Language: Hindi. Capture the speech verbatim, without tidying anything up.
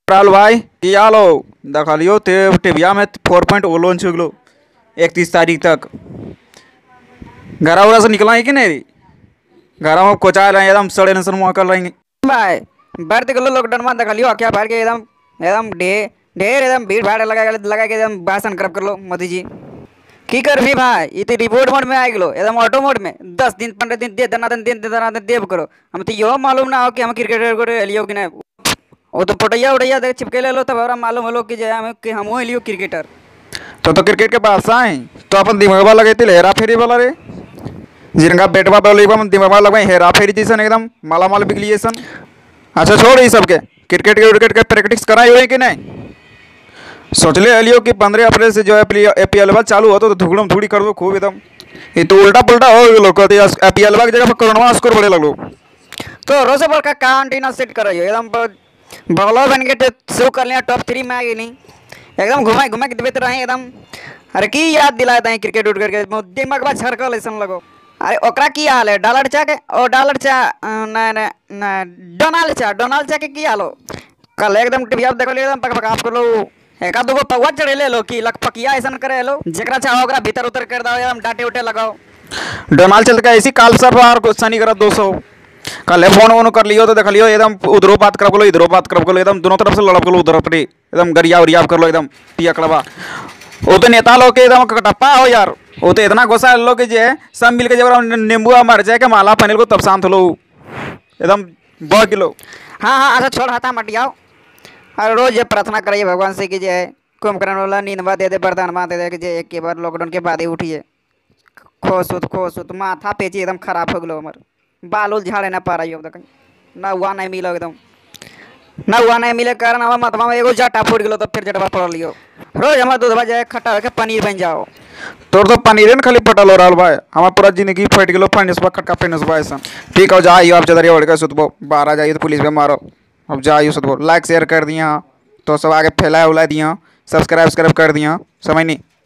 राहुल भाई की हाल हो देखा लियो ते टिबिया में फोर पॉइंट ओ लॉन्च हो गलो इकतीस तारीख तक। घर उरा से निकला है कि नहीं? घर में कोचा रहे एकदम सड़े नसन मुँह कर रहेंगे भाई बढ़ते गलो लॉकडाउन में देख लियो क्या भर के एकदम एकदम ढेर ढेर एकदम भीड़ भाड़ लगा लगा के एकदम भाषण करब कर लो मोदी जी की कर भी भाई ये रिपोर्ट मोड में आ गलो एकदम ऑटो मोड में दस दिन पंद्रह दिन दे दना दिन दिन दना दिन देव करो हम तो यो मालूम ना हो कि हम क्रिकेटर को लियो कि नहीं। वो तो पटैया उटैया देख चिपके ले लो तब और मालूम हो लो कि जो हम कि हम लियो क्रिकेटर। तो तो क्रिकेट के पास आए तो अपन दिमाग लगे थे हेरा फेरी वाला रे जिनका बेटवा बोले दिमाग लगे हेरा फेरी जैसन एकदम माला माल बिकली जैसन। अच्छा छोड़ ये सबके क्रिकेट के क्रिकेट के प्रैक्टिस कराई हुए कि नहीं? सोच ले लियो कि पंद्रह अप्रैल से जो है ए पी एल चालू होता तो धुगड़म धुगड़ी कर दो खूब एकदम। ये तो उल्टा पुल्टा हो गलो कहते ए पी एल की जगह पर कोरोना स्कोर बढ़े लगलो तो रोज पर का काउंटिना सेट करो एकदम बगलो बन के शुरू कर लिया टॉप थ्री में आ गई नहीं एकदम घुमाए घुमा के देते रहे एकदम। अरे की याद दिलाता है क्रिकेट उठ करके दिमाग में छरकल ऐसा लगो। अरे ओकरा की हाल है डॉलर चा के ओ डॉलर चा न न डोनाल्ड चा डोनाल्ड चा के की हाल हो कल एकदम टीवी देखो एकदम पक पक कर लो एक आध गो पौवा चढ़े ले लो कि लखपकिया ऐसा करे लो जरा चाहो ओकरा भीतर उतर कर दो एकदम डांटे उटे लगाओ। डोनाल्ड चल के ऐसी काल सर और शनि करा दो सौ कल फोन वोन कर लियो तो देख लियो एकदम उधरो बात कर लो इधरो बात कर लो एकदम दोनों तरफ से लड़प लो उधर पटे एकदम गरिया उरिया कर लो एकदम पिया कड़वा। वो तो नेता लोग के एकदम कटप्पा हो यार वो तो इतना गुस्सा लो कि जे सब मिल के जब नींबू मर जाए के माला पहने को तब शांत लो एकदम बहुत किलो। हाँ हाँ अच्छा छोड़ हटा मट जाओ। हर रोज ये प्रार्थना करिए भगवान से कि जे कुंभकर्ण वाला नींदवा दे दे वरदान दे दे कि जे एक के बार लॉकडाउन के बाद ही उठिए खो सुत खो सुत माथा पेची एकदम खराब हो गलो हमार बाल उल झाड़े ना पा रही हो कहीं ना हुआ नहीं मिलो एकदम ना हुआ नहीं मिले कारण हमारे मतवा में एगो जटा फूट गलो तो फिर जटवा पड़ लियो रोज हमारे दूधवा जाए खट्टा होकर पनीर बन जाओ। तोर तो पनीर न खाली पटल हो रहा भाई हमारा पूरा जिंदगी फट गलो फाइनेंस बा खटका फाइनेंस बा ऐसा। ठीक है जाइयो आप चदरिया उड़ के सुतबो बाहर आ जाइए तो पुलिस में मारो अब जाइयो सुतबो लाइक शेयर कर दिया तो सब आगे फैलाए उला दिया सब्सक्राइब कर दिया समझ नहीं।